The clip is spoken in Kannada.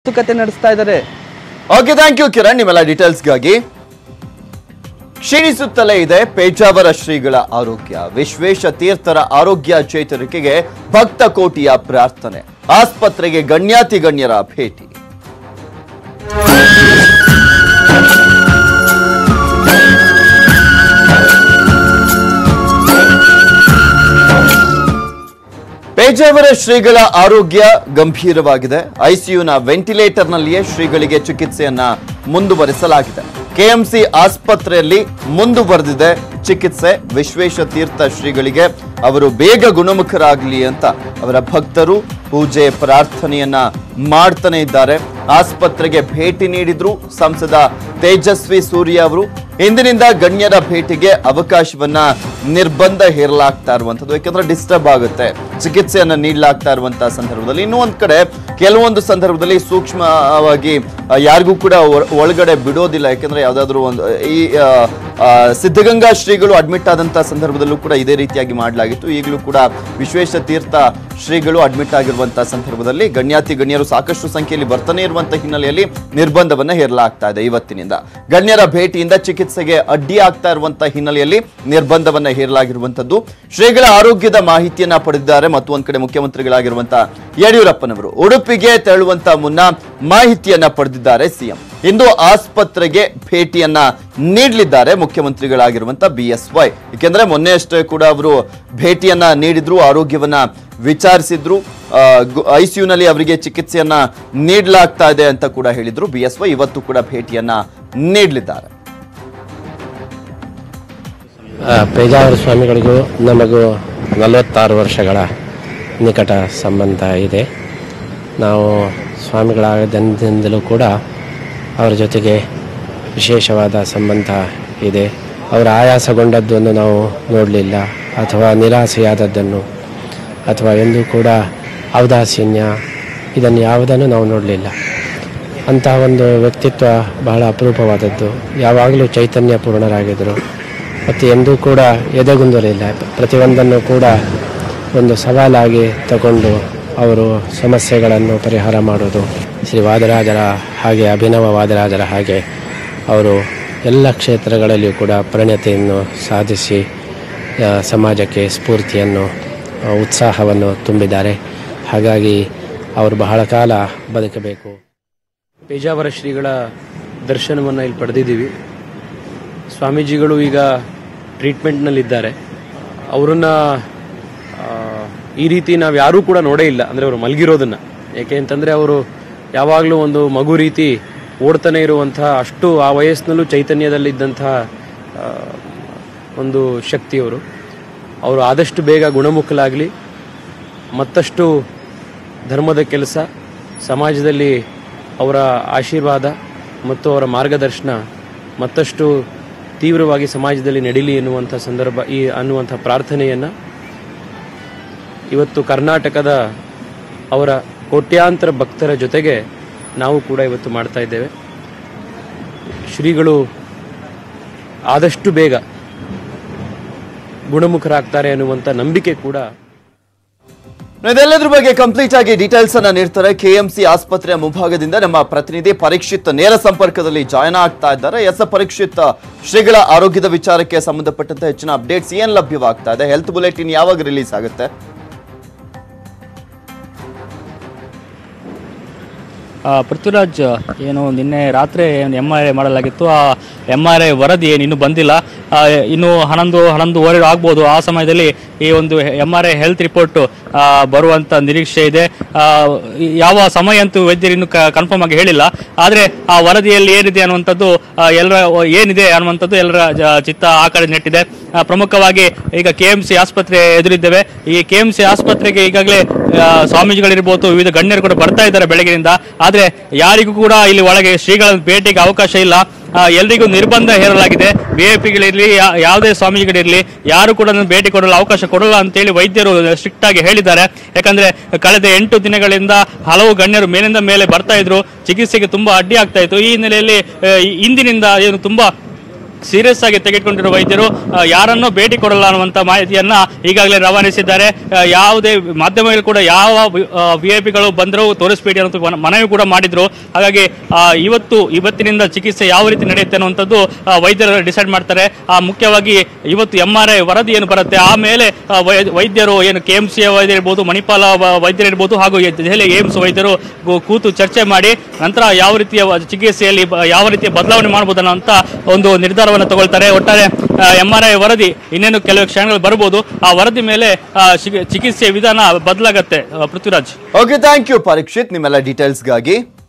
ಮಾತುಕತೆ ನಡೆಸ್ತಾ ಇದ್ದಾರೆ. ಓಕೆ, ಥ್ಯಾಂಕ್ ಯು ಕಿರಣ್, ನಿಮ್ಮೆಲ್ಲ ಡೀಟೇಲ್ಸ್ಗಾಗಿ. ಕ್ಷೀಣಿಸುತ್ತಲೇ ಇದೆ ಪೇಜಾವರ ಶ್ರೀಗಳ ಆರೋಗ್ಯ. ವಿಶ್ವೇಶ ತೀರ್ಥರ ಆರೋಗ್ಯ ಚೇತರಿಕೆಗೆ ಭಕ್ತ ಕೋಟಿಯ ಪ್ರಾರ್ಥನೆ. ಆಸ್ಪತ್ರೆಗೆ ಗಣ್ಯಾತಿ ಗಣ್ಯರ ಭೇಟಿ. ಪೇಜಾವರ ಶ್ರೀಗಳ ಆರೋಗ್ಯ ಗಂಭೀರವಾಗಿದೆ. ಐಸಿಯುನ ವೆಂಟಿಲೇಟರ್ನಲ್ಲಿಯೇ ಶ್ರೀಗಳಿಗೆ ಚಿಕಿತ್ಸೆಯನ್ನ ಮುಂದುವರಿಸಲಾಗಿದೆ. ಕೆಎಂಸಿ ಆಸ್ಪತ್ರೆಯಲ್ಲಿ ಮುಂದುವರೆದಿದೆ ಚಿಕಿತ್ಸೆ. ವಿಶ್ವೇಶ ತೀರ್ಥ ಶ್ರೀಗಳಿಗೆ ಅವರು ಬೇಗ ಗುಣಮುಖರಾಗಲಿ ಅಂತ ಅವರ ಭಕ್ತರು ಪೂಜೆ ಪ್ರಾರ್ಥನೆಯನ್ನ ಮಾಡ್ತಾನೆ ಇದ್ದಾರೆ. ಆಸ್ಪತ್ರೆಗೆ ಭೇಟಿ ನೀಡಿದ್ರು ಸಂಸದ ತೇಜಸ್ವಿ ಸೂರ್ಯ ಅವರು. ಇಂದಿನಿಂದ ಗಣ್ಯರ ಭೇಟಿಗೆ ಅವಕಾಶವನ್ನ ನಿರ್ಬಂಧ ಹೇರಲಾಗ್ತಾ ಇರುವಂತದ್ದು. ಯಾಕಂದ್ರೆ ಡಿಸ್ಟರ್ಬ್ ಆಗುತ್ತೆ ಚಿಕಿತ್ಸೆಯನ್ನ ನೀಡಲಾಗ್ತಾ ಇರುವಂತಹ ಸಂದರ್ಭದಲ್ಲಿ. ಇನ್ನೂ ಒಂದ್ ಕಡೆ ಕೆಲವೊಂದು ಸಂದರ್ಭದಲ್ಲಿ ಸೂಕ್ಷ್ಮವಾಗಿ ಯಾರಿಗೂ ಕೂಡ ಒಳಗಡೆ ಬಿಡೋದಿಲ್ಲ. ಯಾಕಂದ್ರೆ ಯಾವ್ದಾದ್ರು ಒಂದು ಈ ಸಿದ್ಧಗಂಗಾ ಶ್ರೀಗಳು ಅಡ್ಮಿಟ್ ಆದಂತಹ ಸಂದರ್ಭದಲ್ಲೂ ಕೂಡ ಇದೇ ರೀತಿಯಾಗಿ ಮಾಡಲಾಗಿತ್ತು. ಈಗಲೂ ಕೂಡ ವಿಶ್ವೇಶ ತೀರ್ಥ ಶ್ರೀಗಳು ಅಡ್ಮಿಟ್ ಆಗಿರುವಂತಹ ಸಂದರ್ಭದಲ್ಲಿ ಗಣ್ಯಾತಿ ಗಣ್ಯರು ಸಾಕಷ್ಟು ಸಂಖ್ಯೆಯಲ್ಲಿ ಬರ್ತಾನೆ ಇರುವಂತಹ ಹಿನ್ನೆಲೆಯಲ್ಲಿ ನಿರ್ಬಂಧವನ್ನ ಹೇರಲಾಗ್ತಾ ಇದೆ. ಇವತ್ತಿನಿಂದ ಗಣ್ಯರ ಭೇಟಿಯಿಂದ ಚಿಕಿತ್ಸೆಗೆ ಅಡ್ಡಿ ಆಗ್ತಾ ಇರುವಂತಹ ಹಿನ್ನೆಲೆಯಲ್ಲಿ ನಿರ್ಬಂಧವನ್ನ ಹೇರಲಾಗಿರುವಂತದ್ದು. ಶ್ರೀಗಳ ಆರೋಗ್ಯದ ಮಾಹಿತಿಯನ್ನ ಪಡೆದಿದ್ದಾರೆ. ಮತ್ತು ಒಂದ್ ಕಡೆ ಮುಖ್ಯಮಂತ್ರಿಗಳಾಗಿರುವಂತಹ ಯಡಿಯೂರಪ್ಪನವರು ಉಡುಪಿಗೆ ತೆರಳುವಂತ ಮುನ್ನ ಮಾಹಿತಿಯನ್ನ ಪಡೆದಿದ್ದಾರೆ ಸಿಎಂ. ಇಂದು ಆಸ್ಪತ್ರೆಗೆ ಭೇಟಿಯನ್ನ ನೀಡಲಿದ್ದಾರೆ ಮುಖ್ಯಮಂತ್ರಿಗಳಾಗಿರುವಂತಹ ಬಿಎಸ್ವೈ. ಯಾಕೆಂದ್ರೆ ಮೊನ್ನೆ ಅಷ್ಟೇ ಕೂಡ ಅವರು ಭೇಟಿಯನ್ನ ನೀಡಿದ್ರು, ಆರೋಗ್ಯವನ್ನ ವಿಚಾರಿಸಿದ್ರು. ಐಸಿಯುನಲ್ಲಿ ಅವರಿಗೆ ಚಿಕಿತ್ಸೆಯನ್ನ ನೀಡಲಾಗ್ತಾ ಇದೆ ಅಂತ ಕೂಡ ಹೇಳಿದ್ರು ಬಿಎಸ್ವೈ. ಇವತ್ತು ಕೂಡ ಭೇಟಿಯನ್ನ ನೀಡಲಿದ್ದಾರೆ. ಪೇಜಾವರ ಸ್ವಾಮಿಗಳಿಗೂ ನಮಗೂ 46 ವರ್ಷಗಳ ನಿಕಟ ಸಂಬಂಧ ಇದೆ. ನಾವು ಸ್ವಾಮಿಗಳಾಗದಿಂದಲೂ ಕೂಡ ಅವರ ಜೊತೆಗೆ ವಿಶೇಷವಾದ ಸಂಬಂಧ ಇದೆ. ಅವರ ಆಯಾಸಗೊಂಡದ್ದನ್ನು ನಾವು ನೋಡಲಿಲ್ಲ, ಅಥವಾ ನಿರಾಸೆಯಾದದ್ದನ್ನು, ಅಥವಾ ಎಂದೂ ಕೂಡ ಔದಾಸೀನ್ಯ ಇದನ್ನು ಯಾವುದನ್ನು ನಾವು ನೋಡಲಿಲ್ಲ. ಅಂತಹ ಒಂದು ವ್ಯಕ್ತಿತ್ವ ಬಹಳ ಅಪರೂಪವಾದದ್ದು. ಯಾವಾಗಲೂ ಚೈತನ್ಯ ಪೂರ್ಣರಾಗಿದ್ದರು ಮತ್ತು ಎಂದೂ ಕೂಡ ಎದೆಗುಂದಲಿಲ್ಲ. ಪ್ರತಿಯೊಂದನ್ನು ಕೂಡ ಒಂದು ಸವಾಲಾಗಿ ತಗೊಂಡು ಅವರು ಸಮಸ್ಯೆಗಳನ್ನು ಪರಿಹಾರ ಮಾಡೋದು. ಶ್ರೀ ವಾದರಾಜರ ಹಾಗೆ, ಅಭಿನವ ವಾದರಾಜರ ಹಾಗೆ ಅವರು ಎಲ್ಲ ಕ್ಷೇತ್ರಗಳಲ್ಲಿಯೂ ಕೂಡ ಪರಿಣತಿಯನ್ನು ಸಾಧಿಸಿ ಸಮಾಜಕ್ಕೆ ಸ್ಫೂರ್ತಿಯನ್ನು, ಉತ್ಸಾಹವನ್ನು ತುಂಬಿದ್ದಾರೆ. ಹಾಗಾಗಿ ಅವರು ಬಹಳ ಕಾಲ ಬದುಕಬೇಕು. ಪೇಜಾವರ ಶ್ರೀಗಳ ದರ್ಶನವನ್ನು ಇಲ್ಲಿ ಪಡೆದಿದ್ದೀವಿ. ಸ್ವಾಮೀಜಿಗಳು ಈಗ ಟ್ರೀಟ್ಮೆಂಟ್ನಲ್ಲಿದ್ದಾರೆ. ಅವರನ್ನು ಈ ರೀತಿ ನಾವು ಯಾರೂ ಕೂಡ ನೋಡೇ ಇಲ್ಲ, ಅಂದರೆ ಅವರು ಮಲಗಿರೋದನ್ನು. ಯಾಕೆ ಅಂತಂದರೆ ಅವರು ಯಾವಾಗಲೂ ಒಂದು ಮಗು ರೀತಿ ಓಡ್ತಾನೆ ಇರುವಂತಹ, ಅಷ್ಟು ಆ ವಯಸ್ಸಿನಲ್ಲೂ ಚೈತನ್ಯದಲ್ಲಿದ್ದಂತಹ ಒಂದು ಶಕ್ತಿಯವರು. ಅವರು ಆದಷ್ಟು ಬೇಗ ಗುಣಮುಖಲಾಗಲಿ, ಮತ್ತಷ್ಟು ಧರ್ಮದ ಕೆಲಸ, ಸಮಾಜದಲ್ಲಿ ಅವರ ಆಶೀರ್ವಾದ ಮತ್ತು ಅವರ ಮಾರ್ಗದರ್ಶನ ಮತ್ತಷ್ಟು ತೀವ್ರವಾಗಿ ಸಮಾಜದಲ್ಲಿ ನಡೀಲಿ ಎನ್ನುವಂಥ ಅನ್ನುವಂಥ ಪ್ರಾರ್ಥನೆಯನ್ನು ಇವತ್ತು ಕರ್ನಾಟಕದ ಅವರ ಕೋಟ್ಯಾಂತರ ಭಕ್ತರ ಜೊತೆಗೆ ನಾವು ಕೂಡ ಇವತ್ತು ಮಾಡ್ತಾ ಇದ್ದೇವೆ. ಶ್ರೀಗಳು ಆದಷ್ಟು ಬೇಗ ಗುಣಮುಖರಾಗ್ತಾರೆ ಅನ್ನುವಂಥ ನಂಬಿಕೆ ಕೂಡ. ಇದೆಲ್ಲದ್ರ ಬಗ್ಗೆ ಕಂಪ್ಲೀಟ್ ಆಗಿ ಡೀಟೇಲ್ಸ್ ಅನ್ನ ನೀಡ್ತಾರೆ ಕೆಎಂಸಿ ಆಸ್ಪತ್ರೆಯ ಮುಂಭಾಗದಿಂದ ನಮ್ಮ ಪ್ರತಿನಿಧಿ ಪರೀಕ್ಷಿತ್ ನೇರ ಸಂಪರ್ಕದಲ್ಲಿ ಜಾಯ್ನ್ ಆಗ್ತಾ ಇದ್ದಾರೆ. ಪರೀಕ್ಷಿತ್, ಶ್ರೀಗಳ ಆರೋಗ್ಯದ ವಿಚಾರಕ್ಕೆ ಸಂಬಂಧಪಟ್ಟಂತೆ ಹೆಚ್ಚಿನ ಅಪ್ಡೇಟ್ಸ್ ಏನ್ ಲಭ್ಯವಾಗ್ತಾ ಇದೆ? ಹೆಲ್ತ್ ಬುಲೆಟಿನ್ ಯಾವಾಗ ರಿಲೀಸ್ ಆಗುತ್ತೆ? ಪೃಥ್ವಿರಾಜ್, ಏನು ನಿನ್ನೆ ರಾತ್ರಿ MRI ಮಾಡಲಾಗಿತ್ತು. ಆ MRI ವರದಿ ಏನು ಇನ್ನೂ ಬಂದಿಲ್ಲ. ಇನ್ನು 11:30 ಆಗ್ಬೋದು. ಆ ಸಮಯದಲ್ಲಿ ಈ ಒಂದು MRI ಹೆಲ್ತ್ ರಿಪೋರ್ಟ್ ಬರುವಂಥ ನಿರೀಕ್ಷೆ ಇದೆ. ಯಾವ ಸಮಯ ಅಂತೂ ವೈದ್ಯರು ಇನ್ನೂ ಕನ್ಫರ್ಮ್ ಆಗಿ ಹೇಳಿಲ್ಲ. ಆದರೆ ಆ ವರದಿಯಲ್ಲಿ ಏನಿದೆ ಅನ್ನುವಂಥದ್ದು ಎಲ್ಲರ ಚಿತ್ತ ಆ ಕಡೆ ನೆಟ್ಟಿದೆ. ಪ್ರಮುಖವಾಗಿ ಈಗ KMC ಆಸ್ಪತ್ರೆ ಎದುರಿದ್ದೇವೆ. ಈ KMC ಆಸ್ಪತ್ರೆಗೆ ಈಗಾಗಲೇ ಸ್ವಾಮೀಜಿಗಳಿರ್ಬೋದು, ವಿವಿಧ ಗಣ್ಯರು ಕೂಡ ಬರ್ತಾ ಇದ್ದಾರೆ ಬೆಳಗಿನಿಂದ. ಆದರೆ ಯಾರಿಗೂ ಕೂಡ ಇಲ್ಲಿ ಒಳಗೆ ಶ್ರೀಗಳ ಭೇಟಿಗೆ ಅವಕಾಶ ಇಲ್ಲ. ಎಲ್ರಿಗೂ ನಿರ್ಬಂಧ ಹೇರಲಾಗಿದೆ. VIP-ಗಳಿರಲಿ, ಯಾವುದೇ ಸ್ವಾಮೀಜಿಗಳಿರಲಿ, ಯಾರು ಕೂಡ ಭೇಟಿ ಕೊಡಲು ಅವಕಾಶ ಕೊಡಲ್ಲ ಅಂತೇಳಿ ವೈದ್ಯರು ಸ್ಟ್ರಿಕ್ಟ್ ಆಗಿ ಹೇಳಿದ್ದಾರೆ. ಯಾಕಂದ್ರೆ ಕಳೆದ 8 ದಿನಗಳಿಂದ ಹಲವು ಗಣ್ಯರು ಮೇಲಿಂದ ಮೇಲೆ ಬರ್ತಾ ಇದ್ರು, ಚಿಕಿತ್ಸೆಗೆ ತುಂಬಾ ಅಡ್ಡಿ ಆಗ್ತಾ ಇತ್ತು. ಈ ಹಿನ್ನೆಲೆಯಲ್ಲಿ ಇಂದಿನಿಂದ ಏನು ತುಂಬಾ ಸೀರಿಯಸ್ ಆಗಿ ತೆಗೆದುಕೊಂಡಿರುವ ವೈದ್ಯರು ಯಾರನ್ನೂ ಭೇಟಿ ಕೊಡಲ್ಲ ಅನ್ನುವಂಥ ಮಾಹಿತಿಯನ್ನ ಈಗಾಗಲೇ ರವಾನಿಸಿದ್ದಾರೆ. ಯಾವುದೇ ಮಾಧ್ಯಮಗಳು ಕೂಡ ಯಾವ VIP ಗಳು ಬಂದರೂ ತೋರಿಸಬೇಡಿ ಅನ್ನೋ ಮನವಿ ಕೂಡ ಮಾಡಿದ್ರು. ಹಾಗಾಗಿ ಇವತ್ತಿನಿಂದ ಚಿಕಿತ್ಸೆ ಯಾವ ರೀತಿ ನಡೆಯುತ್ತೆ ಅನ್ನುವಂಥದ್ದು ವೈದ್ಯರು ಡಿಸೈಡ್ ಮಾಡ್ತಾರೆ. ಮುಖ್ಯವಾಗಿ ಇವತ್ತು MRI ವರದಿ ಏನು ಬರುತ್ತೆ ಆಮೇಲೆ ವೈದ್ಯರು ಏನು KMC ವೈದ್ಯರು ಇರ್ಬೋದು, ಮಣಿಪಾಲ ವೈದ್ಯರು ಇರ್ಬೋದು, ಹಾಗೂ ದೆಹಲಿ ಏಮ್ಸ್ ವೈದ್ಯರು ಕೂತು ಚರ್ಚೆ ಮಾಡಿ ನಂತರ ಯಾವ ರೀತಿಯ ಚಿಕಿತ್ಸೆಯಲ್ಲಿ ಯಾವ ರೀತಿಯ ಬದಲಾವಣೆ ಮಾಡಬಹುದು ಅನ್ನೋ ಒಂದು ನಿರ್ಧಾರವನ್ನು ತಗೊಳ್ತಾರೆ. ಒಟ್ಟಾರೆ MRI ವರದಿ ಇನ್ನೇನು ಕೆಲವು ಕ್ಷಣಗಳು ಬರಬಹುದು. ಆ ವರದಿ ಮೇಲೆ ಚಿಕಿತ್ಸೆ ವಿಧಾನ ಬದಲಾಗತ್ತೆ. Prithviraj. Okay, thank you Parikshit ನಿಮ್ಮೆಲ್ಲ ಡೀಟೇಲ್ಸ್ಗಾಗಿ.